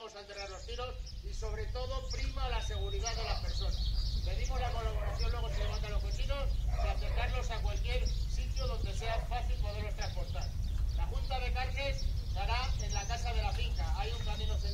vamos a enterrar los tiros y sobre todo prima la seguridad de las personas. Pedimos la colaboración, luego se levantan los cochinos, de acercarlos a cualquier sitio donde sea fácil poderlos transportar. La Junta de Carnes estará en la casa de la finca. Hay un camino central